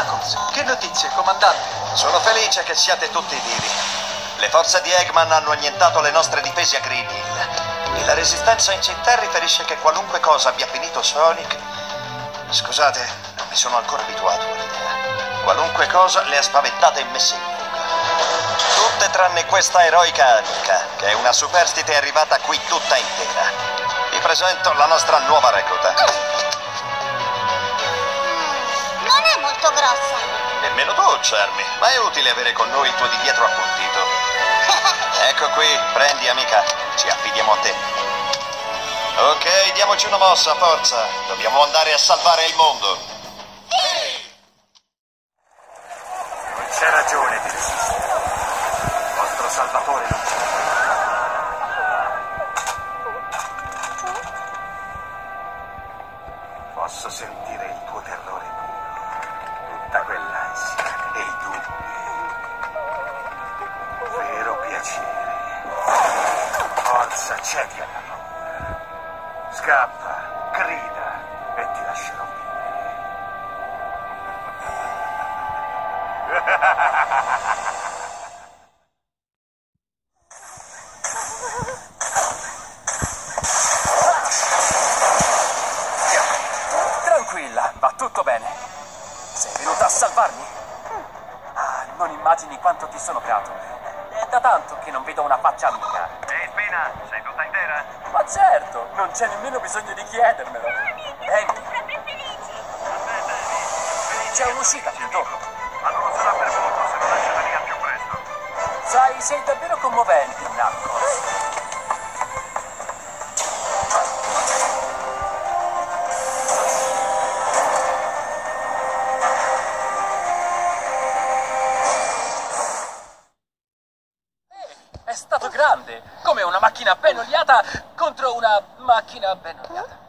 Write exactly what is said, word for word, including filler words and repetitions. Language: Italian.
Knuckles, che notizie, comandante? Sono felice che siate tutti vivi. Le forze di Eggman hanno annientato le nostre difese a Green Hill. E la resistenza in città riferisce che qualunque cosa abbia finito Sonic... Scusate, non mi sono ancora abituato all'idea. Qualunque cosa le ha spaventate e messe in fuga. Tutte tranne questa eroica amica, che è una superstite arrivata qui tutta intera. Vi presento la nostra nuova recluta. Non è molto grossa. Nemmeno tu, Charmy, ma è utile avere con noi il tuo di dietro appuntito. Ecco qui, prendi amica, ci affidiamo a te. Ok, diamoci una mossa, forza. Dobbiamo andare a salvare il mondo. Non c'è ragione di resistere. Il vostro salvatore non c'è. Posso sentire il tuo terrore puro, tutta quell'ansia e i dubbi. Vero piacere. Forza, cedi alla paura. Scappa, grida e ti lascerò Tranquilla, va tutto bene. Sei venuta a salvarmi? Ah, non immagini quanto ti sono grato. È da tanto che non vedo una faccia amica. Ehi, Spina, sei tutta intera? Ma certo, non c'è nemmeno bisogno di chiedermelo. Amy, c'è un'uscita qui dopo. Ma non lo sarà per molto se non esce da lì al più presto. Sai, sei davvero commovente, Knuckles. È stato grande, come una macchina ben oliata contro una macchina ben oliata.